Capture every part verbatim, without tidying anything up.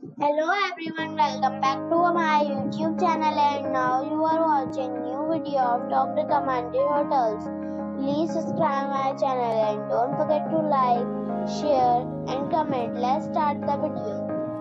Hello everyone, welcome back to my YouTube channel and now you are watching new video of top recommended hotels. Please subscribe my channel and don't forget to like, share and comment. Let's start the video.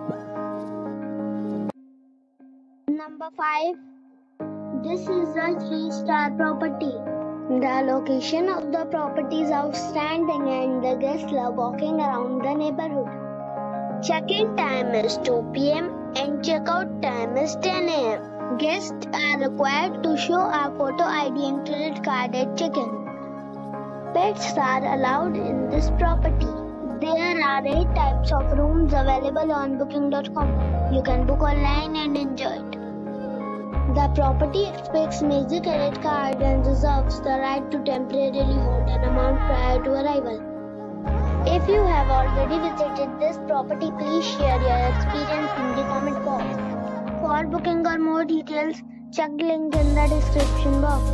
Number five. This is a three star property. The location of the property is outstanding and the guests love walking around the neighborhood. Check-in time is two p m and check-out time is ten a m Guests are required to show a photo I D and credit card at check-in. Pets are allowed in this property. There are eight types of rooms available on booking dot com. You can book online and enjoy it. The property expects major credit card and reserves the right to temporarily hold an amount prior to arrival. If you have already visited this property, please share your experience in the comment box. For booking or more details, check the link in the description box.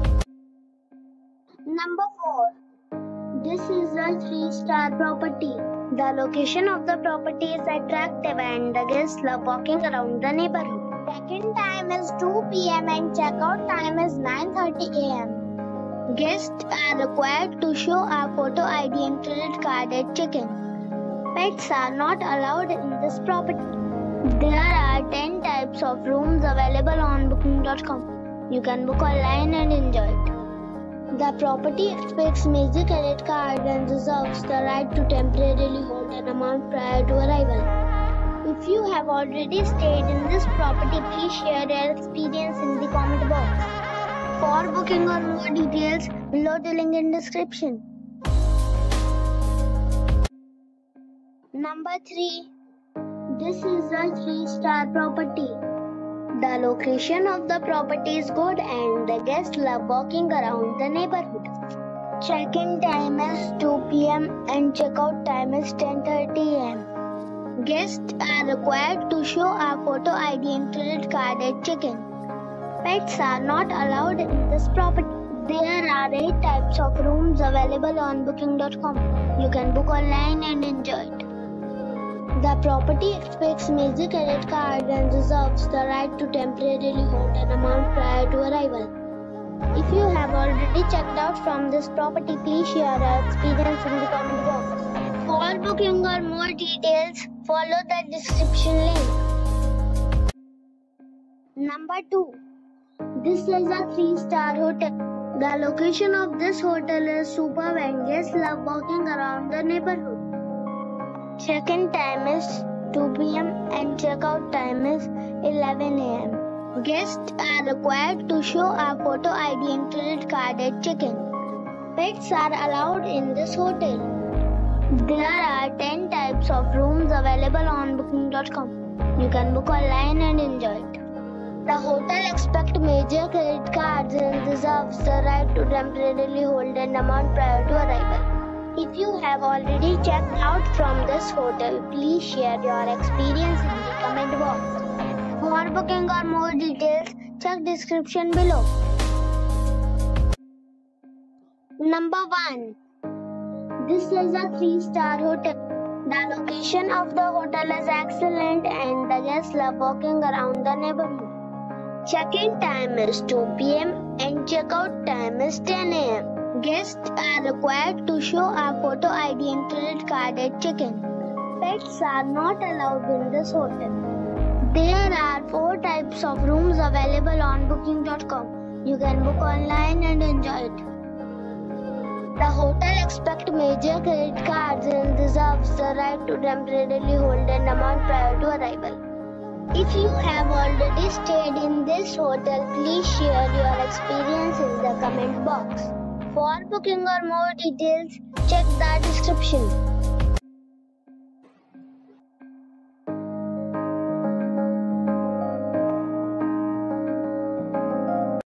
Number four. This is a three star property. The location of the property is attractive and the guests love walking around the neighborhood. Check-in time is two p m and check-out time is nine thirty a m Guests are required to show a photo I D and credit card at check-in. Pets are not allowed in this property. There are ten types of rooms available on booking dot com. You can book online and enjoy it. The property expects major credit card and reserves the right to temporarily hold an amount prior to arrival. If you have already stayed in this property, please share your experience in the comment box. For booking or more details, below the link in description. Number three. This is a three star property. The location of the property is good and the guests love walking around the neighborhood. Check-in time is two p m and check-out time is ten thirty a m Guests are required to show a photo I D and credit card at check-in. Pets are not allowed in this property. There are eight types of rooms available on booking dot com. You can book online and enjoy it. The property expects major credit card and reserves the right to temporarily hold an amount prior to arrival. If you have already checked out from this property, please share your experience in the comment box. For booking or more details, follow the description link. Number two. This is a three star hotel. The location of this hotel is superb and guests love walking around the neighborhood. Check-in time is two p m and check-out time is eleven a m Guests are required to show a photo I D and credit card at check-in. Pets are allowed in this hotel. There are ten types of rooms available on booking dot com. You can book online and enjoy it. The hotel expects major credit cards and reserves the right to temporarily hold an amount prior to arrival. If you have already checked out from this hotel, please share your experience in the comment box. For booking or more details, check description below. Number one. This is a three star hotel. The location of the hotel is excellent and the guests love walking around the neighborhood. Check-in time is two p m and check-out time is ten a m Guests are required to show a photo I D and credit card at check-in. Pets are not allowed in this hotel. There are four types of rooms available on booking dot com. You can book online and enjoy it. The hotel expects major credit cards and reserves the right to temporarily hold an amount prior to arrival. If you have already stayed in this hotel, please share your experience in the comment box. For booking or more details, check the description.